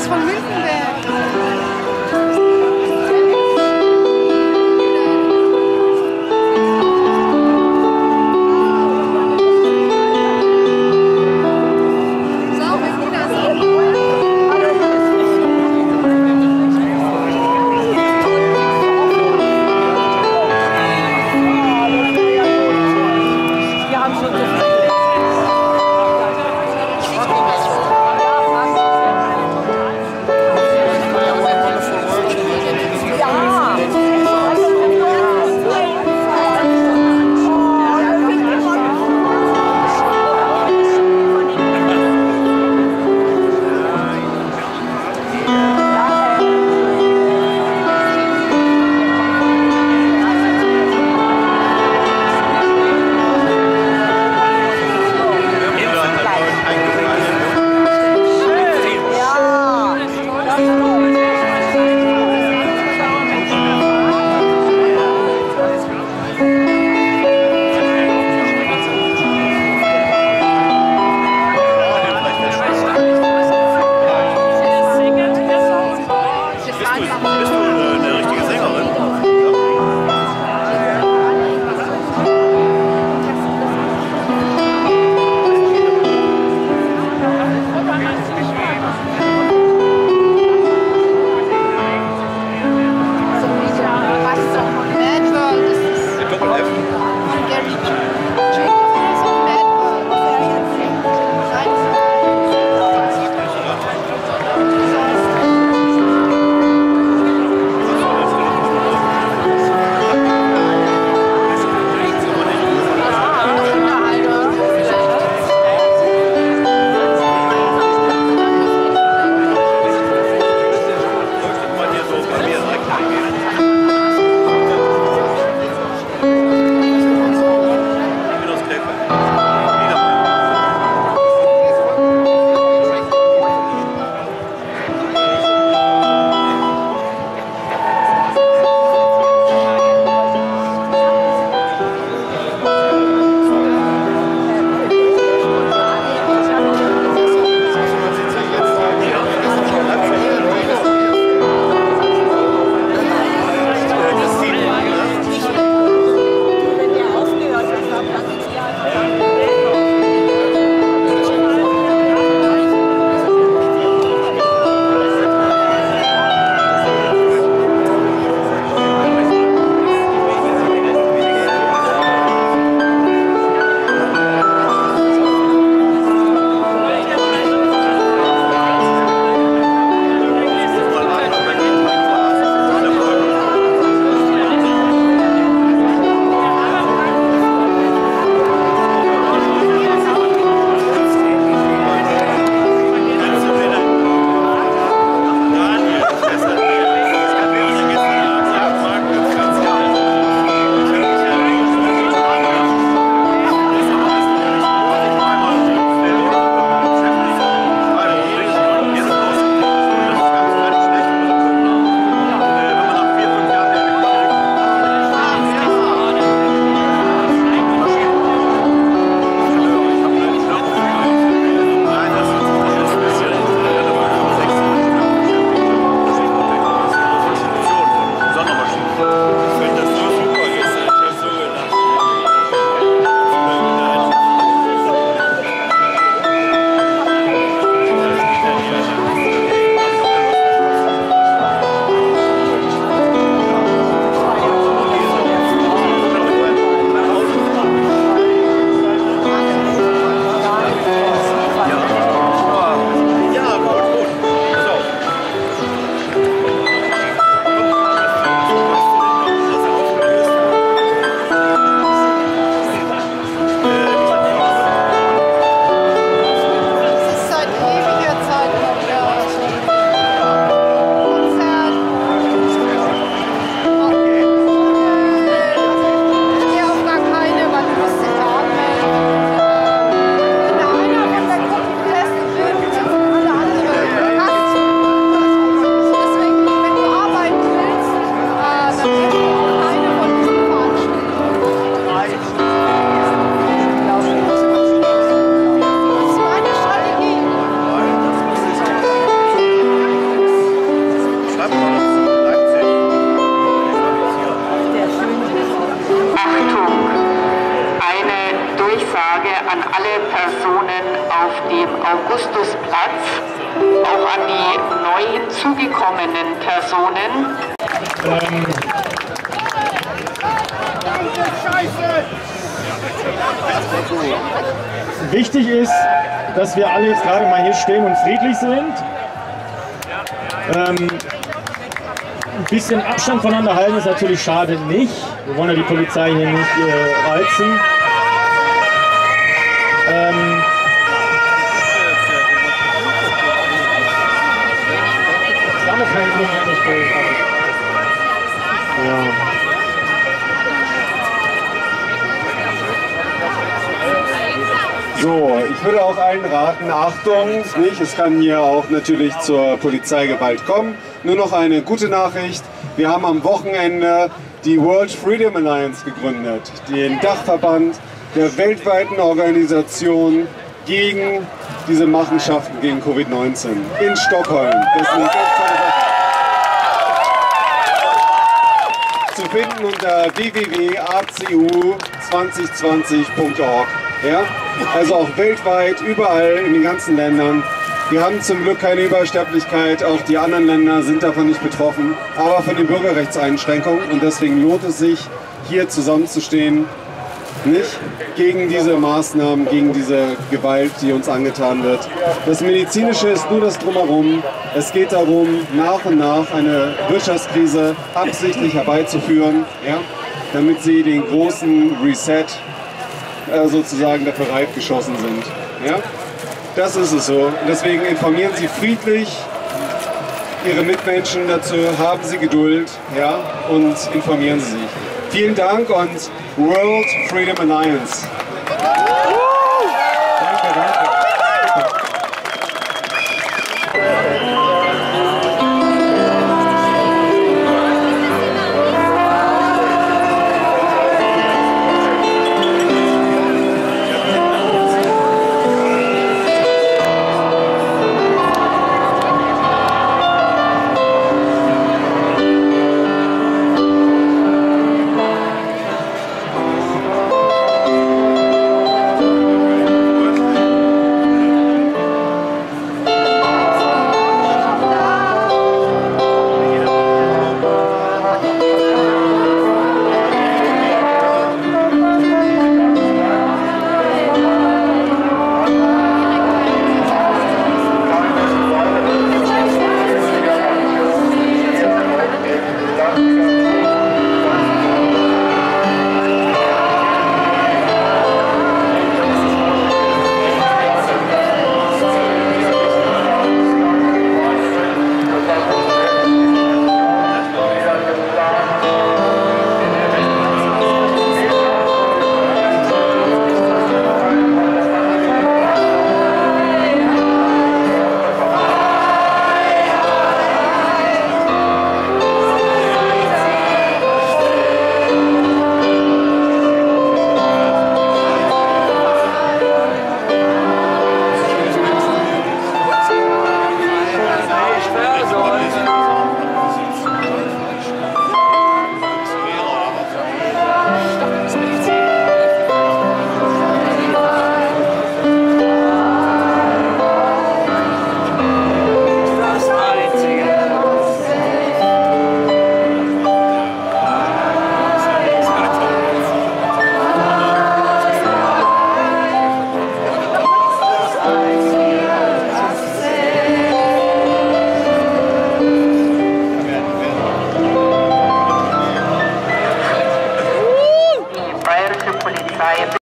ist von Münzenberg. Platz. Auch an die neu hinzugekommenen Personen. Wichtig ist, dass wir alle jetzt gerade mal hier stehen und friedlich sind. Ein bisschen Abstand voneinander halten ist natürlich schade nicht. Wir wollen ja die Polizei hier nicht reizen. So, ich würde auch allen raten, Achtung, nicht? Es kann hier auch natürlich zur Polizeigewalt kommen. Nur noch eine gute Nachricht, wir haben am Wochenende die World Freedom Alliance gegründet, den Dachverband der weltweiten Organisation gegen diese Machenschaften gegen Covid-19 in Stockholm. Das ist eine ganz tolle Sache. Zu finden unter www.acu2020.org. Ja? Also auch weltweit, überall in den ganzen Ländern. Wir haben zum Glück keine Übersterblichkeit, auch die anderen Länder sind davon nicht betroffen, aber von den Bürgerrechtseinschränkungen, und deswegen lohnt es sich, hier zusammenzustehen, nicht gegen diese Maßnahmen, gegen diese Gewalt, die uns angetan wird. Das Medizinische ist nur das Drumherum. Es geht darum, nach und nach eine Wirtschaftskrise absichtlich herbeizuführen, ja, damit sie den großen Reset sozusagen dafür reif geschossen sind. Ja? Das ist es so. Und deswegen informieren Sie friedlich Ihre Mitmenschen dazu, haben Sie Geduld, ja, und informieren Sie sich. Vielen Dank und World Freedom Alliance. Danke, danke. Versorgung.